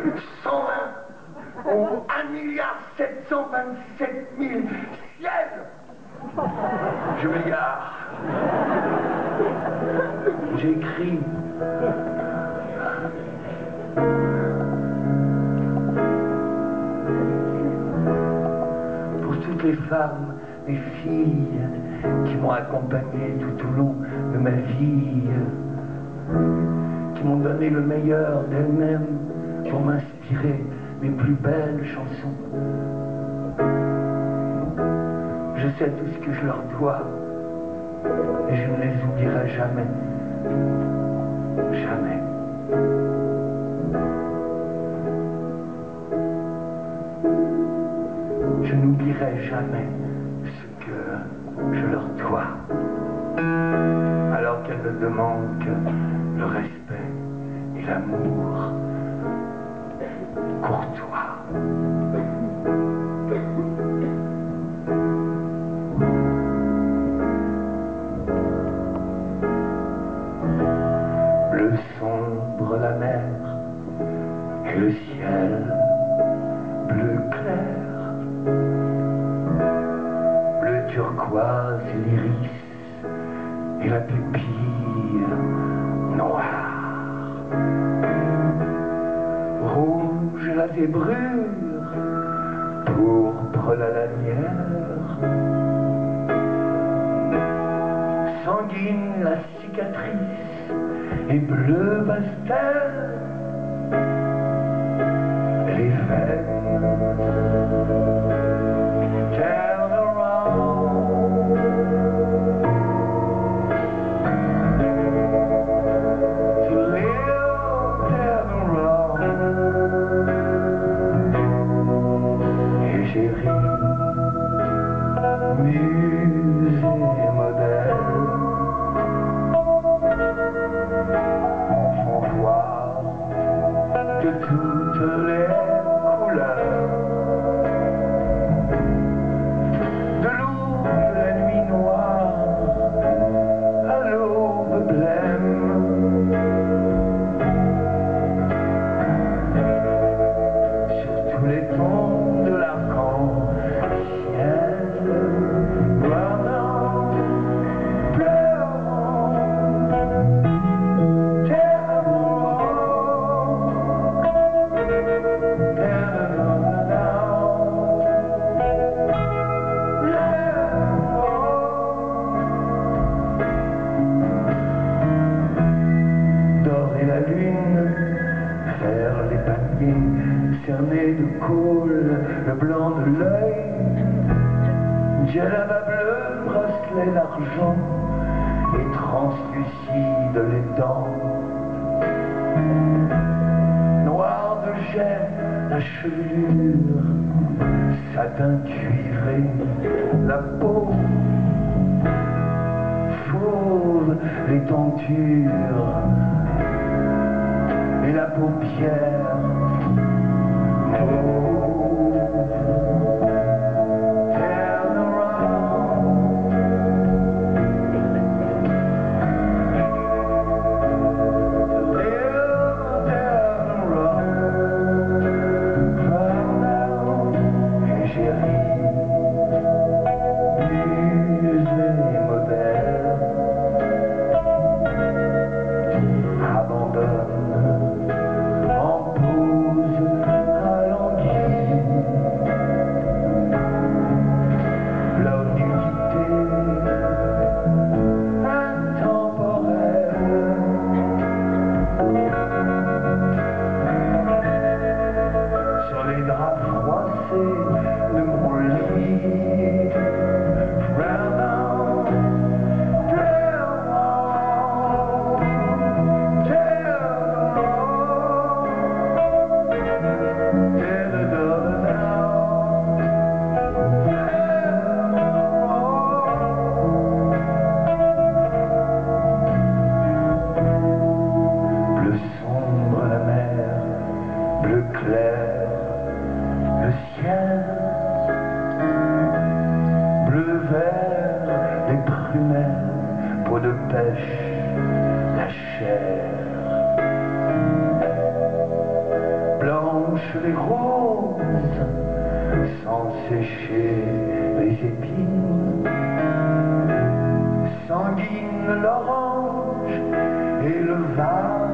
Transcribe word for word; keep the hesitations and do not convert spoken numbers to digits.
cent vingt ou un milliard sept cent vingt-sept mille ciels. Je m'égare. J'écris. Pour toutes les femmes, les filles qui m'ont accompagné tout au long de ma vie, qui m'ont donné le meilleur d'elles-mêmes pour m'inspirer mes plus belles chansons. Je sais tout ce que je leur dois et je ne les oublierai jamais. Jamais. Je n'oublierai jamais ce que je leur dois, alors qu'elles ne demandent que le respect et l'amour courtois. Bleu sombre la mer et le ciel bleu clair, bleu turquoise l'iris et la pupille noire, rouge la zébrure, pourpre la lanière, sanguine la cicatrice et bleu pastel les veines. Turn around, to live, turn around. Et j'ai ri, muse et modèle font voir de toutes les couleurs. De l'aube la nuit noire à l'aube blême, sur tous les tons de l'arc-en-ciel, noir blanc, pleurant, terre et la lune, faire les paniers cernés de colle, le blanc de l'œil, djellaba bleu, bracelet d'argent et translucide les dents, noir de jet la chevelure, satin cuivré la peau, fauve les tentures et la paupière mauve. Turn around, live, turn around, cry now. Et j'ai ri, muse et modèle, abandonne de mon lit, vraiment, vraiment, bleu sombre la mer, bleu clair le ciel, bleu vert les prunelles, peau de pêche, la chair, blanc blanches les roses, sans sécher les épines, sanguine l'orange et le vin